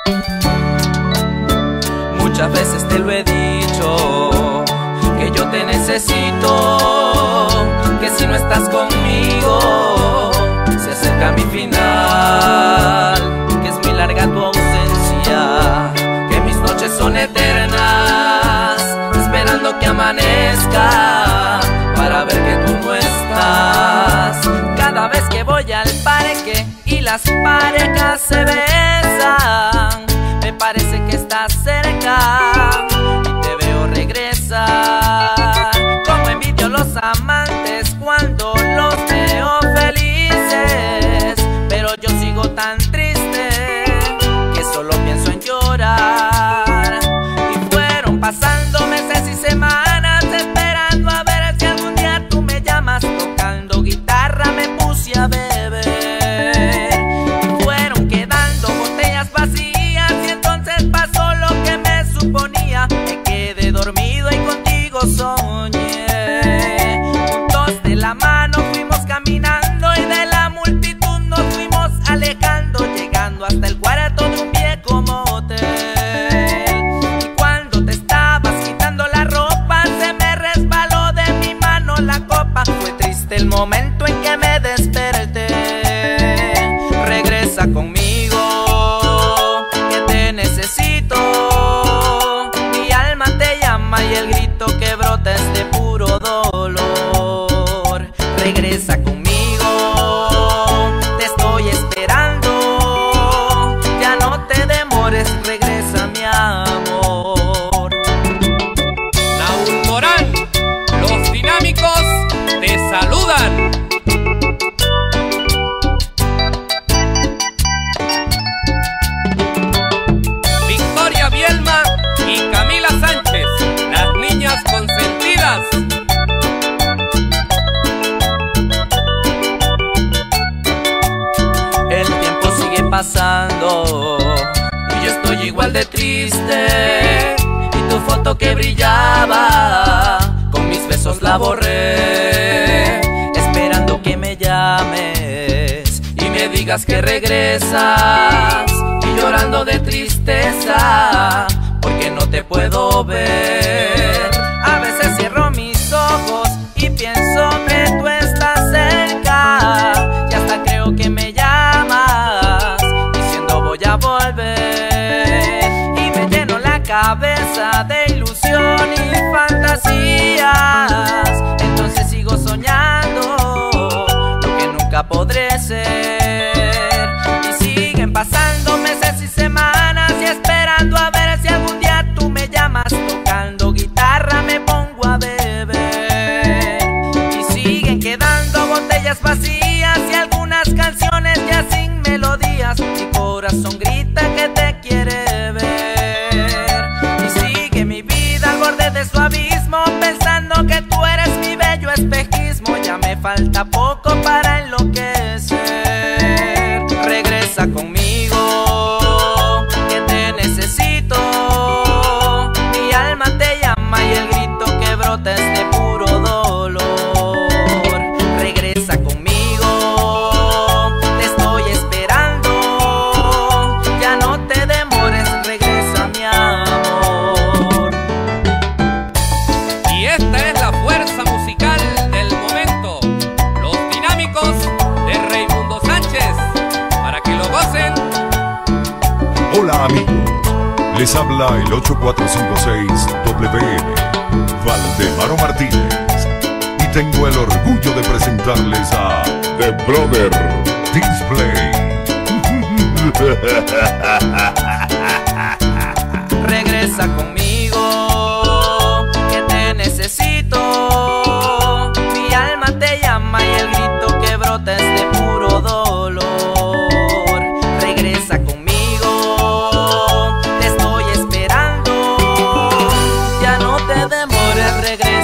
Muchas veces te lo he dicho, que yo te necesito, que si no estás conmigo se acerca mi final, que es muy larga tu ausencia, que mis noches son eternas, esperando que amanezca para ver que tú no estás. Cada vez que voy al parque y las parejas se besan, me parece que estás cerca y te veo regresar. Como envidio los amantes cuando los veo felices, pero yo sigo tan triste que solo pienso en llorar. Y fueron pasando meses y semanas esperando a ver si algún día tú me llamas. Tocando guitarra me puse a beber y fueron quedando botellas vacías, y entonces pasó lo que me suponía. Me quedé dormido y contigo soñé. Juntos de la mano fuimos caminando y de la multitud nos fuimos alejando, llegando hasta el cuarto de un viejo motel. Y cuando te estabas quitando la ropa se me resbaló de mi mano la copa. Fue triste el momento en que me desperté. Regresa conmigo, que te necesito. Mi alma te llama y el grito que brota es de puro dolor. Regresa conmigo, te estoy esperando. Ya no te demores, regresa mi amor. Naúl Morán, los dinámicos te saludan. Victoria Bielma y Camila Sánchez, las niñas consentidas. El tiempo sigue pasando y yo estoy igual de triste. Y tu foto que brillaba con mis besos la borré, esperando que me llames y me digas que regresas. Y llorando de tristeza porque no te puedo ver. A veces cierro mis ojos y pienso que tú estás cerca, y hasta creo que me llamas diciendo voy a volver. Y me lleno la cabeza de ilusión y fantasías, entonces sigo soñando lo que nunca podré ser. Y siguen pasando meses y semanas y esperando a ver si algún día tú me llamas. Tocando guitarra me pongo a beber y siguen quedando botellas vacías y algunas canciones ya sin melodías. Mi corazón grita que te quiere ver y sigue mi vida al borde de su abismo, pensando que tú eres mi bello espejismo. Ya me falta poco para enloquecer. Regresa conmigo, que te necesito. Mi alma te llama y el grito que brota es de puro dolor. Regresa conmigo, te estoy esperando. Ya no te demores, regresa mi amor. Y esta es la fuerza musical del momento, los dinámicos de Raimundo Sánchez, para que lo gocen. Hola amigos, les habla el 8456WM, Valdemaro Martínez, y tengo el orgullo de presentarles a The Brother Display. Regresa conmigo, que te necesito. Mi alma te llama y el grito que brota es de puro dolor. Regresa conmigo, te estoy esperando. Ya no te demores, regresa.